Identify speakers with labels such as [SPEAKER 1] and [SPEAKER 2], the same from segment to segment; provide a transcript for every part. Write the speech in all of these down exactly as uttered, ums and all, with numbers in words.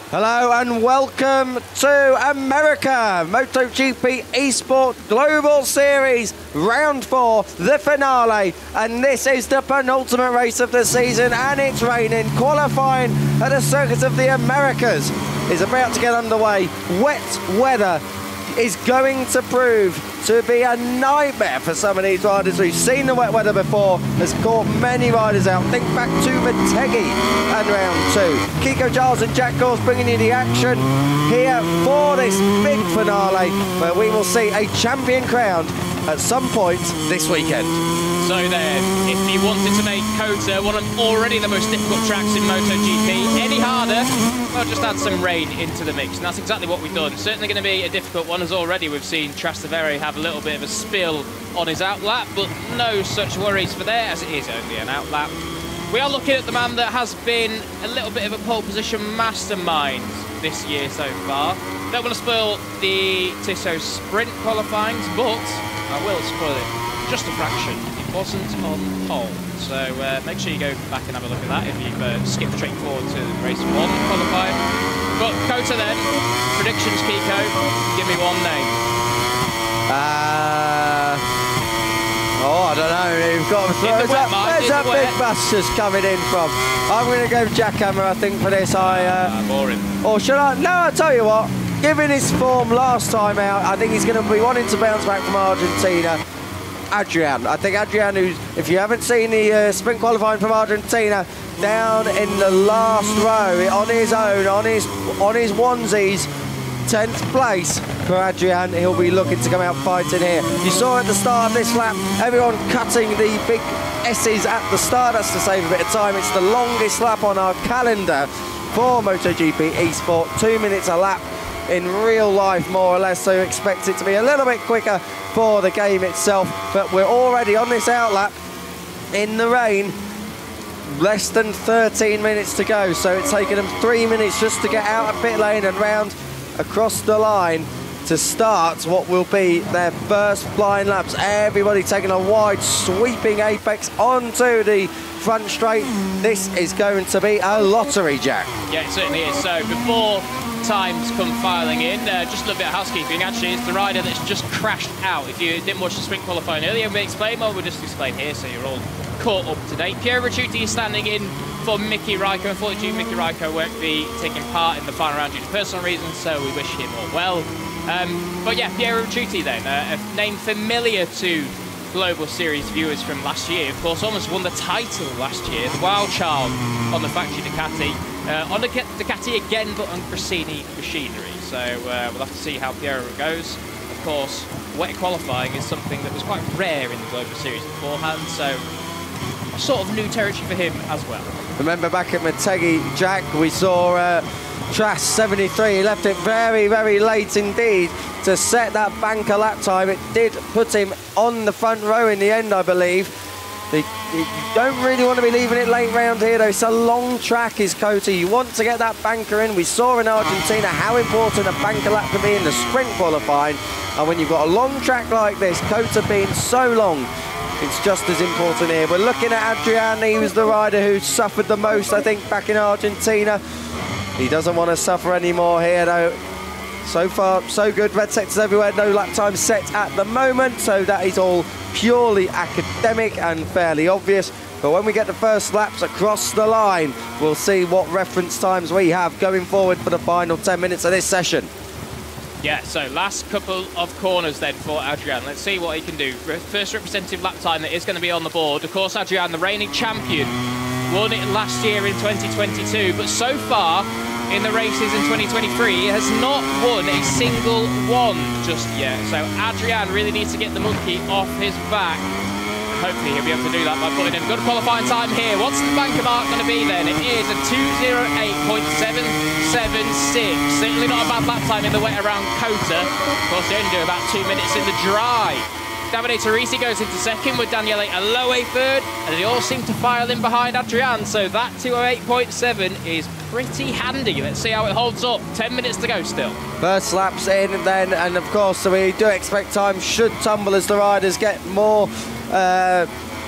[SPEAKER 1] Hello and welcome to America, MotoGP Esport Global Series, round four, the finale, and this is the penultimate race of the season, and it's raining. Qualifying at the Circuit of the Americas is about to get underway. Wet weather is going to prove to be a nightmare for some of these riders. We've seen the wet weather before, has caught many riders out. Think back to Motegi and round two. Kiko Giles and Jack Gorse bringing you the action here for this big finale, where we will see a champion crowned at some point this weekend.
[SPEAKER 2] So there, if you wanted to make COTA one of already the most difficult tracks in MotoGP any harder, well, just add some rain into the mix, and that's exactly what we've done. Certainly going to be a difficult one, as already we've seen Trastevere have a little bit of a spill on his outlap, but no such worries for there, as it is only an outlap. We are looking at the man that has been a little bit of a pole position mastermind this year so far. Don't want to spoil the Tissot sprint qualifyings, but I will spoil it just a fraction. It wasn't on pole, so uh, make sure you go back and have a look at that if you've uh, skipped straight forward to race one qualifying. But COTA then, predictions, Kiko, give me one name.
[SPEAKER 1] Uh, oh, I don't know. You've got to throw. Where's that, where's that big bus just coming in from? I'm going to go Jackhammer, I think, for this. I. Uh,
[SPEAKER 2] uh, boring.
[SPEAKER 1] Or should I? No, I'll tell you what. Given his form last time out, I think he's going to be wanting to bounce back from Argentina. Adrian. I think Adrian, who's, if you haven't seen the uh, sprint qualifying from Argentina, down in the last row, on his own, on his on his onesies, tenth place for Adrian. He'll be looking to come out fighting here. You saw at the start of this lap, everyone cutting the big S's at the start. That's to save a bit of time. It's the longest lap on our calendar for MotoGP Esport. Two minutes a lap in real life, more or less, so you expect it to be a little bit quicker for the game itself, but we're already on this outlap in the rain. Less than thirteen minutes to go, so it's taken them three minutes just to get out of pit lane and round across the line to start what will be their first flying laps. Everybody taking a wide sweeping apex onto the front straight. This is going to be a lottery, Jack.
[SPEAKER 2] Yeah, it certainly is. So before times come filing in, uh, just a little bit of housekeeping. Actually, it's the rider that's just crashed out. If you didn't watch the sprint qualifying earlier, we explained, well, we'll just explain here so you're all caught up to date. Piero Ricciuti is standing in for Miki Raikkonen. Unfortunately, Miki Raikkonen won't be taking part in the final round due to personal reasons, so we wish him all well. Um, but yeah, Piero Ricciuti then, uh, a name familiar to Global Series viewers from last year. Of course, almost won the title last year, the wild child on the factory Ducati. Uh, on the Ducati again, but on Gresini machinery. So uh, we'll have to see how Piero goes. Of course, wet qualifying is something that was quite rare in the Global Series beforehand, so sort of new territory for him as well.
[SPEAKER 1] Remember back at Motegi, Jack, we saw uh, Tras seventy-three. He left it very, very late indeed to set that banker lap time. It did put him on the front row in the end, I believe. You don't really want to be leaving it late round here, though. It's a long track, is COTA. You want to get that banker in. We saw in Argentina how important a banker lap can be in the sprint qualifying. And when you've got a long track like this, COTA being so long, it's just as important here. We're looking at Adrian. He was the rider who suffered the most, I think, back in Argentina. He doesn't want to suffer anymore here, though. So far, so good. Red sectors everywhere. No lap time set at the moment, so that is all purely academic and fairly obvious. But when we get the first laps across the line, we'll see what reference times we have going forward for the final ten minutes of this session.
[SPEAKER 2] Yeah, so last couple of corners then for Adrian. Let's see what he can do. First representative lap time that is going to be on the board. Of course, Adrian, the reigning champion, won it last year in twenty twenty-two, but so far in the races in twenty twenty-three has not won a single one just yet. So Adrian really needs to get the monkey off his back. Hopefully he'll be able to do that by putting in a good qualifying time here. What's the banker mark going to be then? It is a two oh eight point seven seven six. Certainly not a bad lap time in the wet around COTA. Of course, they only do about two minutes in the dry. Davide Teresi goes into second with Daniele Aloe third, and they all seem to file in behind Adrian, so that two oh eight point seven is pretty handy. Let's see how it holds up. ten minutes to go still.
[SPEAKER 1] First laps in then, and of course we do expect time should tumble as the riders get more uh,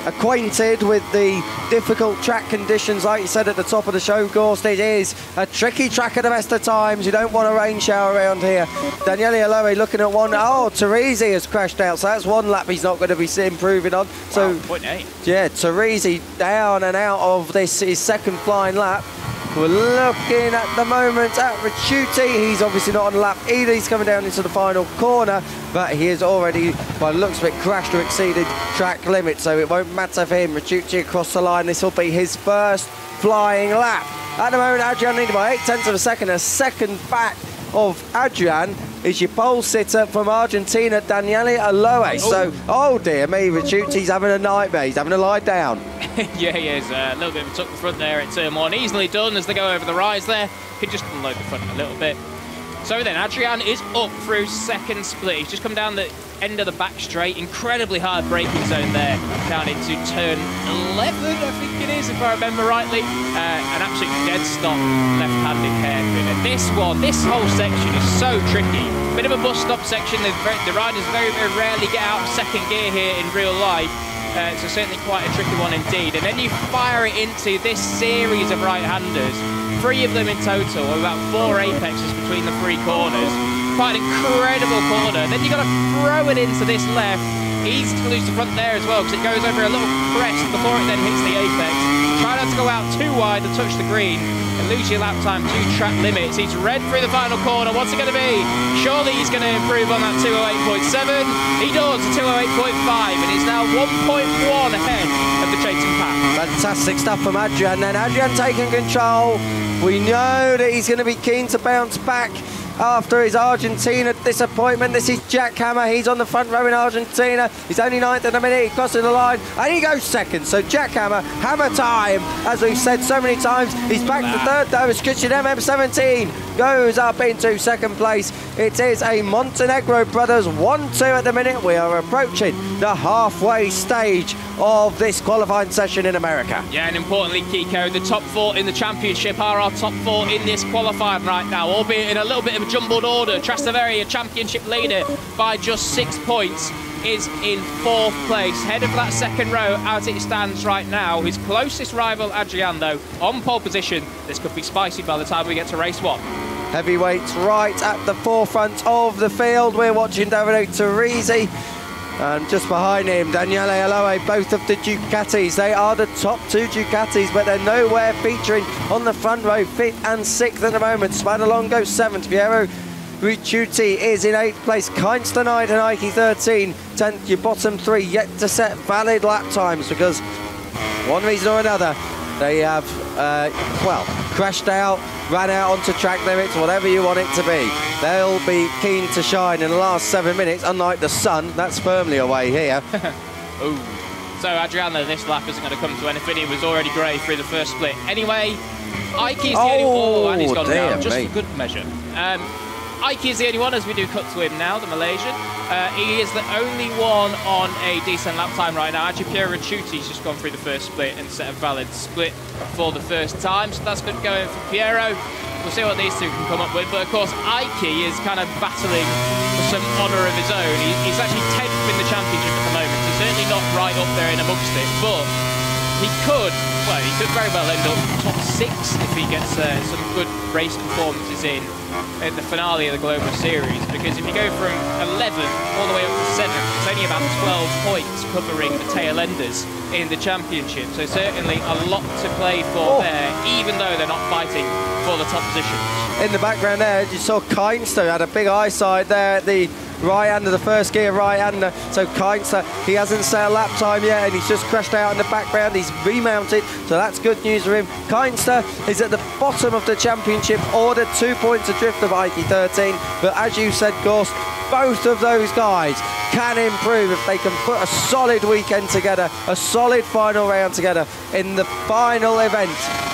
[SPEAKER 1] acquainted with the difficult track conditions, like you said at the top of the show, Gorst. It is a tricky track at the best of times. You don't want a rain shower around here. Daniele Aloe looking at one. Oh, Teresi has crashed out, so that's one lap he's not going to be improving on. So,
[SPEAKER 2] wow, point eight.
[SPEAKER 1] Yeah, Teresi down and out of this, his second flying lap. We're looking at the moment at Ricciuti. He's obviously not on the lap either. He's coming down into the final corner, but he is already, by the looks of it, crashed or exceeded track limit, so it won't matter for him. Ricciuti across the line. This will be his first flying lap. At the moment, Adrian leading by eight tenths of a second, a second back of Adrian is your pole sitter from Argentina, Daniele Aloe. So, oh dear me, Ricciuti's having a nightmare. He's having a lie down.
[SPEAKER 2] Yeah, he is. Uh, a little bit of a tuck the front there at turn one. Easily done as they go over the rise there. Could just unload the front a little bit. So then, Adrian is up through second split. He's just come down the end of the back straight. Incredibly hard braking zone there. Down into turn eleven, I think it is, if I remember rightly. Uh, an absolute dead stop left-handed hairpin. And this one, this whole section is so tricky. Bit of a bus-stop section. The, the riders very, very rarely get out of second gear here in real life. Uh, so certainly quite a tricky one indeed. And then you fire it into this series of right-handers. Three of them in total, with about four apexes between the three corners. Quite an incredible corner. Then you've got to throw it into this left. Easy to lose the front there as well, because it goes over a little crest before it then hits the apex. Try not to go out too wide and touch the green and lose your lap time to track limits. He's red through the final corner. What's it going to be? Surely he's going to improve on that two oh eight point seven. He does, to two oh eight point five, and he's now one point one ahead of the chasing pack.
[SPEAKER 1] Fantastic stuff from Adrian. Then Adrian taking control. We know that he's going to be keen to bounce back after his Argentina disappointment. This is Jack Hammer. He's on the front row in Argentina. He's only ninth in a minute. He crosses the line and he goes second. So Jack Hammer, hammer time, as we've said so many times. He's back to third though. Christian M M seventeen goes up into second place. It is a Montenegro brothers one two at the minute. We are approaching the halfway stage of this qualifying session in America.
[SPEAKER 2] Yeah, and importantly, Kiko, the top four in the championship are our top four in this qualifying right now, albeit in a little bit of a jumbled order. Trastevere, championship leader by just six points, is in fourth place. Head of that second row as it stands right now. His closest rival, Adrian, though, on pole position. This could be spicy by the time we get to race one.
[SPEAKER 1] Heavyweights right at the forefront of the field. We're watching Davide Teresi. And just behind him, Daniele Aloe, both of the Ducatis. They are the top two Ducatis, but they're nowhere featuring on the front row. Fifth and sixth at the moment. Spadalongo seventh. Piero Ricciuti is in eighth place. Keinster ninth and Ike thirteen. tenth, your bottom three yet to set valid lap times, because one reason or another, they have, uh, well, crashed out, ran out onto track limits, whatever you want it to be. They'll be keen to shine in the last seven minutes, unlike the sun, that's firmly away here.
[SPEAKER 2] Ooh. So Adriano, this lap isn't going to come to anything. He was already grey through the first split. Anyway, Ike is the
[SPEAKER 1] oh,
[SPEAKER 2] only one, oh, and he's gone down, just
[SPEAKER 1] me.
[SPEAKER 2] for good measure. Um, Ike is the only one, as we do cut to him now, the Malaysian. Uh, he is the only one on a decent lap time right now. Actually, Piero Ricciuti's just gone through the first split and set a valid split for the first time. So that's good going for Piero. We'll see what these two can come up with. But of course, Ike is kind of battling for some honour of his own. He, he's actually tenth in the championship at the moment. He's certainly not right up there in amongst it, but he could, well, he could very well end up top six if he gets uh, some good race performances in at the finale of the Global Series, because if you go from eleventh all the way up to seventh, it's only about twelve points covering the tail enders in the championship. So certainly a lot to play for oh. there, even though they're not fighting for the top positions.
[SPEAKER 1] In the background there, you saw Keinster had a big eyesight there at the right-hander, the first gear right-hander. So Keinster, he hasn't set a lap time yet, and he's just crashed out in the background. He's remounted, so that's good news for him. Keinster is at the bottom of the championship order, two points adrift of Ike thirteen. But as you said, Gorst, both of those guys can improve if they can put a solid weekend together, a solid final round together in the final event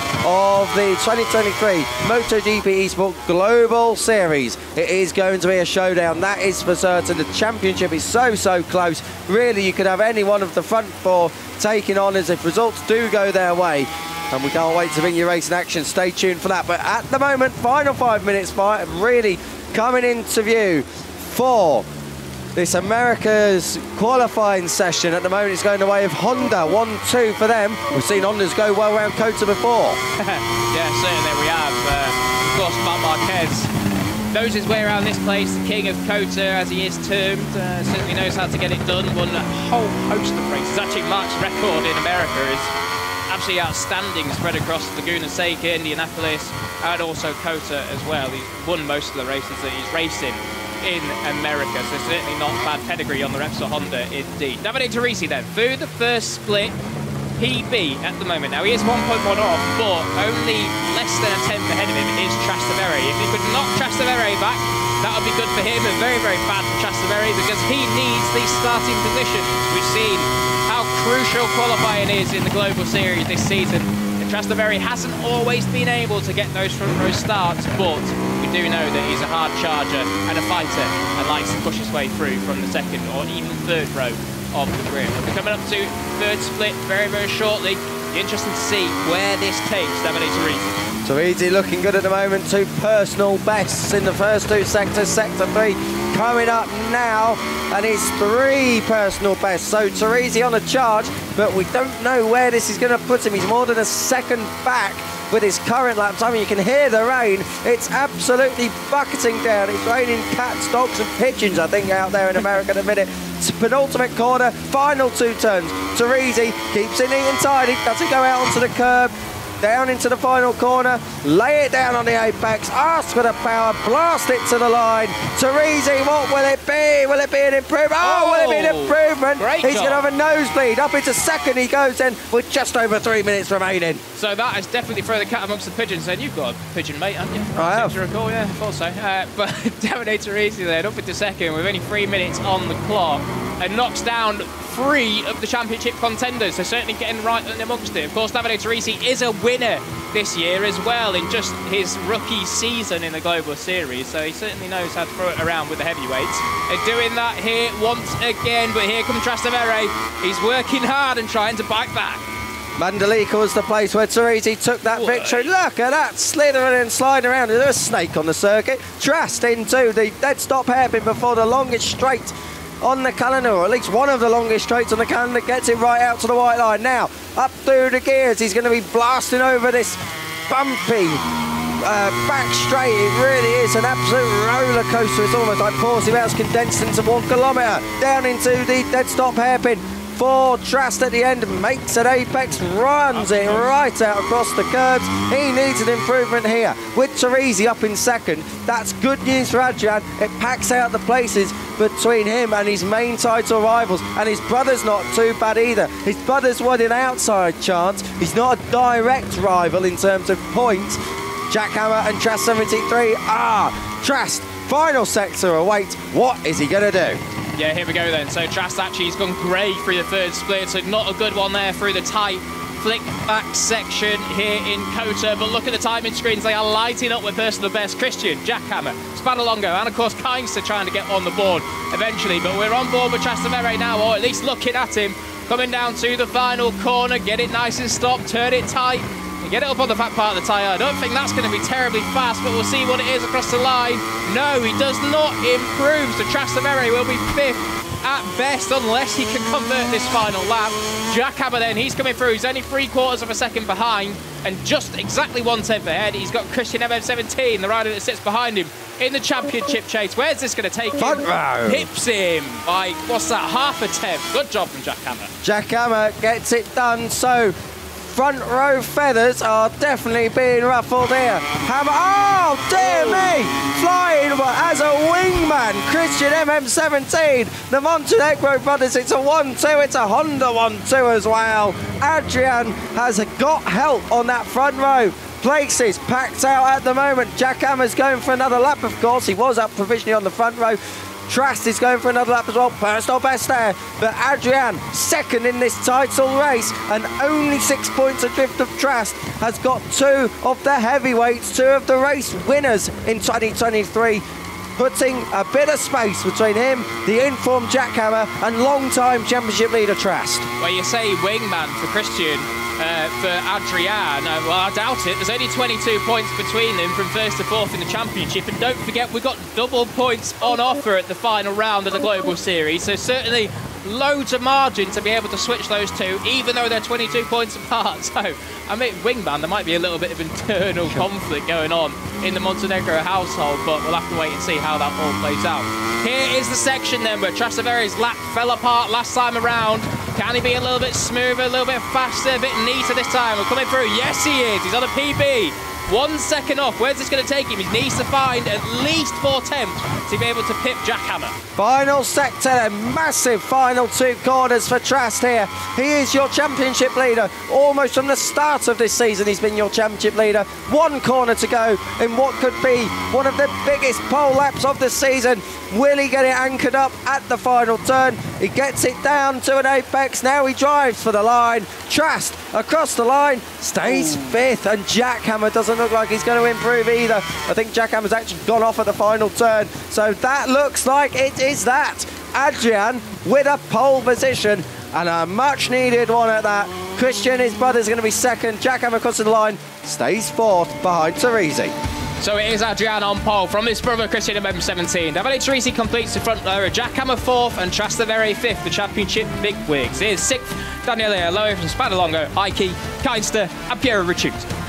[SPEAKER 1] of the twenty twenty-three MotoGP Esports Global Series. It is going to be a showdown, that is for certain. The championship is so, so close. Really, you could have any one of the front four taking honours if results do go their way. And we can't wait to bring you racing action. Stay tuned for that. But at the moment, final five minutes, really coming into view for this America's qualifying session at the moment is going the way of Honda. one two for them. We've seen Hondas go well around COTA before.
[SPEAKER 2] Yeah, certainly we have. Uh, of course, Marc Marquez knows his way around this place, the king of COTA, as he is termed. Uh, certainly knows how to get it done. Won a whole host of races. Actually, Marc's record in America is absolutely outstanding, spread across Laguna Seca, Indianapolis, and also COTA as well. He's won most of the races that he's racing in America, so certainly not bad pedigree on the Repsol Honda indeed. Davide Torrisi then, through the first split, P B at the moment. Now he is one point one off, but only less than a tenth ahead of him is Trastevere. If he could knock Trastevere back, that would be good for him, and very, very bad for Trastevere, because he needs these starting positions. We've seen how crucial qualifying is in the Global Series this season. And Trastevere hasn't always been able to get those front row starts, but we do know that he's a hard charger and a fighter and likes to push his way through from the second or even third row of the grid. We're coming up to third split very, very shortly. Be interesting to see where this takes Davide Torrisi.
[SPEAKER 1] Torrisi looking good at the moment. Two personal bests in the first two sectors. Sector three coming up now, and it's three personal bests. So Torrisi on a charge, but we don't know where this is going to put him. He's more than a second back with his current lap time. You can hear the rain. It's absolutely bucketing down. It's raining cats, dogs and pigeons, I think, out there in America at the minute. It's penultimate corner, final two turns. Torrisi keeps it neat and tidy, doesn't go out onto the curb. Down into the final corner, lay it down on the apex, ask for the power, blast it to the line. Torrisi, what will it be? Will it be an improvement? Oh, oh will it be an improvement?
[SPEAKER 2] Great
[SPEAKER 1] He's
[SPEAKER 2] job.
[SPEAKER 1] going to have a nosebleed. Up into second he goes then with just over three minutes remaining.
[SPEAKER 2] So that is definitely throw the cat amongst the pigeons. And you've got a pigeon mate, haven't you?
[SPEAKER 1] I have.
[SPEAKER 2] To recall, yeah, I thought so. Uh, but Davide Torrisi then up into second with only three minutes on the clock and knocks down three of the championship contenders, so certainly getting right in amongst it. Of course, Davide Torrisi is a winner this year as well in just his rookie season in the Global Series, so he certainly knows how to throw it around with the heavyweights. And doing that here once again, but here comes Trastevere. He's working hard and trying to bite back.
[SPEAKER 1] Mandalika was the place where Torrisi took that
[SPEAKER 2] Whoa.
[SPEAKER 1] victory. Look at that, slithering and sliding around. There's a snake on the circuit. Trast into the dead stop hairpin before the longest straight on the calendar, or at least one of the longest straights on the calendar, gets it right out to the white line. Now, up through the gears, he's going to be blasting over this bumpy uh, back straight. It really is an absolute roller coaster. It's almost like Portimao condensed into one kilometre. Down into the dead stop hairpin for Trast at the end, makes an apex, runs it right out across the curbs. He needs an improvement here. With Torrisi up in second, that's good news for Adrian. It packs out the places between him and his main title rivals, and his brother's not too bad either. His brother's won an outside chance. He's not a direct rival in terms of points. Jack Hammer and Trast seventy-three are Trast. Final sector awaits. What is he going to do?
[SPEAKER 2] Yeah, here we go then. So Trast actually has gone grey through the third split, so not a good one there through the tight flick back section here in COTA. But look at the timing screens, they are lighting up with personal best. Christian, Jack Hammer, Spadalongo, and of course Keinster trying to get on the board eventually. But we're on board with Trastevere now, or at least looking at him. Coming down to the final corner, get it nice and stopped, turn it tight, and get it up on the fat part of the tyre. I don't think that's going to be terribly fast, but we'll see what it is across the line. No, he does not improve, so Trastevere will be fifth at best, unless he can convert this final lap. Jack Hammer then, he's coming through. He's only three quarters of a second behind, and just exactly one tenth ahead. He's got Christian M M seventeen, the rider that sits behind him, in the championship chase. Where's this going to take him?
[SPEAKER 1] Front row.
[SPEAKER 2] Hips him by, what's that, half a tenth. Good job from Jack Hammer.
[SPEAKER 1] Jack Hammer gets it done, so front row feathers are definitely being ruffled here. Hammer, oh dear me, flying as a wingman. Christian M M seventeen, the Montenegro brothers, it's a one two, it's a Honda one two as well. Adrian has got help on that front row. Places packed out at the moment. Jack Hammer's going for another lap, of course. He was up provisionally on the front row. Trast is going for another lap as well. Personal best there. But Adrian, second in this title race, and only six points adrift of Trast, has got two of the heavyweights, two of the race winners in twenty twenty-three, putting a bit of space between him, the informed Jack Hammer, and long-time championship leader Trast.
[SPEAKER 2] Well, you say wingman for Christian. uh, for Adrian. Uh, well, I doubt it. There's only twenty-two points between them from first to fourth in the championship. And don't forget, we've got double points on offer at the final round of the Global Series. So certainly loads of margin to be able to switch those two, even though they're twenty-two points apart. So, I mean, Wingman, there might be a little bit of internal conflict going on in the Montenegro household, but we'll have to wait and see how that all plays out. Here is the section then where Trastaveri's lap fell apart last time around. Can he be a little bit smoother, a little bit faster, a bit neater this time? We're coming through. Yes, he is. He's on a P B. One second off. Where's this going to take him? He needs to find at least four tenths to be able to pip Jackhammer.
[SPEAKER 1] Final sector, a massive final two corners for Trast here. He is your championship leader. Almost from the start of this season, he's been your championship leader. One corner to go in what could be one of the biggest pole laps of the season. Will he get it anchored up at the final turn? He gets it down to an apex. Now he drives for the line. Trast across the line, stays Ooh. fifth, and Jackhammer doesn't look like he's going to improve either. I think Jackhammer's actually gone off at the final turn. So that looks like it is that. Adrian with a pole position, and a much needed one at that. Christian, his brother's going to be second. Jackhammer across the line, stays fourth behind Teresi.
[SPEAKER 2] So it is Adrian on pole from his brother Christian in M seventeen. Davide Teresi completes the front row, Jackhammer fourth and Trastavere fifth, the championship bigwigs. Here's sixth, Daniele Aloe from Spadalongo, Ike, Keinster and Piero Ricciuti.